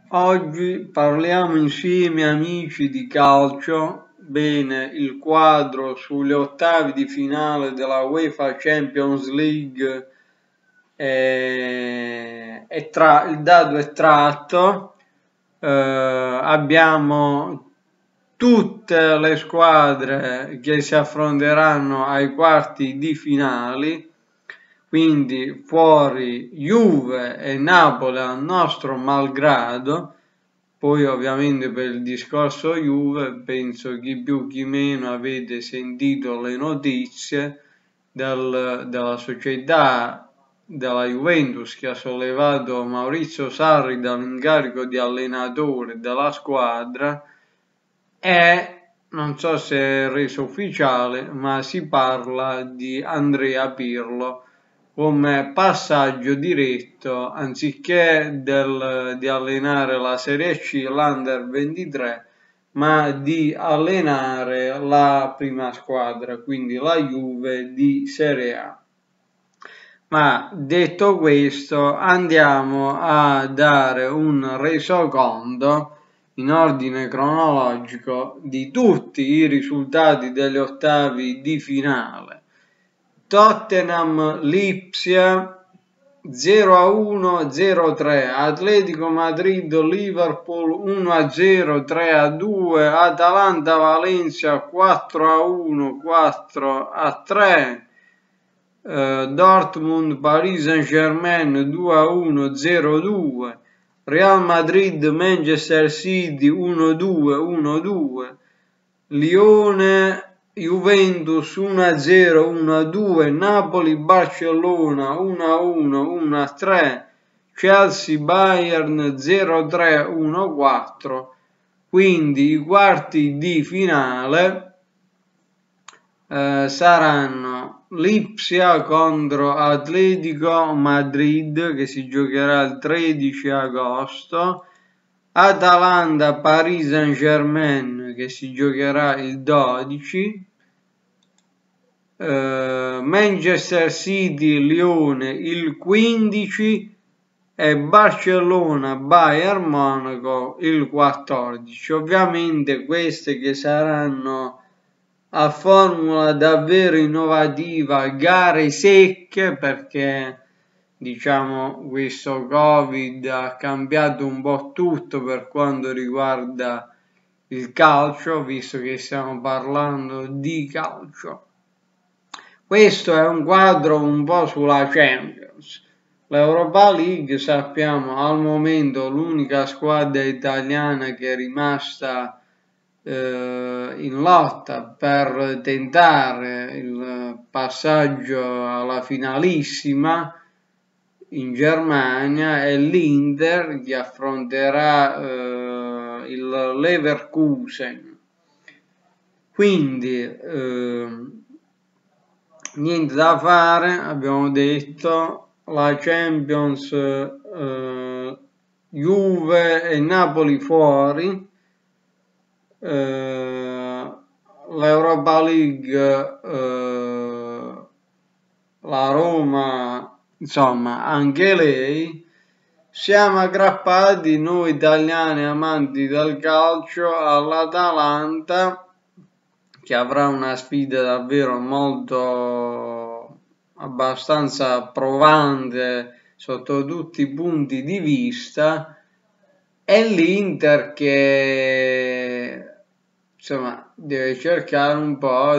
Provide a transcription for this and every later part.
Oggi parliamo insieme amici di calcio. Bene, il quadro sulle ottavi di finale della UEFA Champions League il dato è tratto. Abbiamo tutte le squadre che si affronteranno ai quarti di finali, quindi fuori Juve e Napoli al nostro malgrado. Poi ovviamente per il discorso Juve penso chi più chi meno avete sentito le notizie della società della Juventus che ha sollevato Maurizio Sarri dall'incarico di allenatore della squadra e non so se è reso ufficiale, ma si parla di Andrea Pirlo come passaggio diretto anziché di allenare la Serie C, l'Under 23, ma di allenare la prima squadra, quindi la Juve di Serie A. Ma detto questo, andiamo a dare un resoconto in ordine cronologico di tutti i risultati degli ottavi di finale. Tottenham Lipsia 0-1, 0-3, Atletico Madrid Liverpool 1-0, 3-2, Atalanta Valencia 4-1, 4-3, Dortmund Paris Saint-Germain 2-1, 0-2, Real Madrid Manchester City 1-2, 1-2, Lione Juventus 1-0, 1-2, Napoli Barcellona 1-1, 1-3, Chelsea Bayern 0-3, 1-4. Quindi i quarti di finale saranno Lipsia contro Atletico Madrid che si giocherà il 13 agosto, Atalanta Paris Saint-Germain che si giocherà il 12, Manchester City Lione il 15 e Barcellona Bayern Monaco il 14. Ovviamente queste che saranno a formula davvero innovativa, gare secche, perché diciamo questo Covid ha cambiato un po' tutto per quanto riguarda il calcio, visto che stiamo parlando di calcio. Questo è un quadro un po' sulla Champions. L'Europa League sappiamo al momento l'unica squadra italiana che è rimasta in lotta per tentare il passaggio alla finalissima in Germania è l'Inter che affronterà il Leverkusen. Quindi niente da fare, abbiamo detto, la Champions Juve e Napoli fuori, l'Europa League, la Roma, insomma anche lei. Siamo aggrappati noi italiani amanti del calcio all'Atalanta, che avrà una sfida davvero molto abbastanza provante sotto tutti i punti di vista, e l'Inter che insomma deve cercare un po'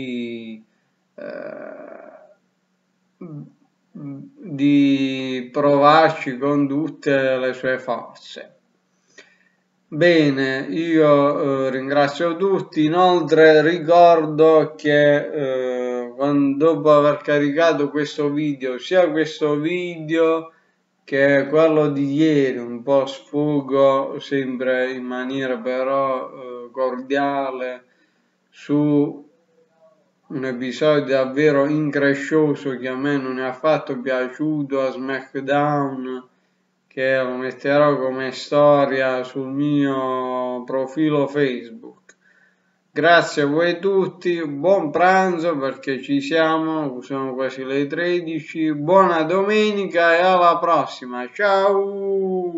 di provarci con tutte le sue forze. Bene, io ringrazio tutti, inoltre ricordo che dopo aver caricato questo video, sia questo video che quello di ieri, un po' sfogo sempre in maniera però cordiale su un episodio davvero increscioso che a me non è affatto piaciuto a SmackDown, che lo metterò come storia sul mio profilo Facebook. Grazie a voi tutti, buon pranzo perché ci siamo quasi le 13, buona domenica e alla prossima, ciao!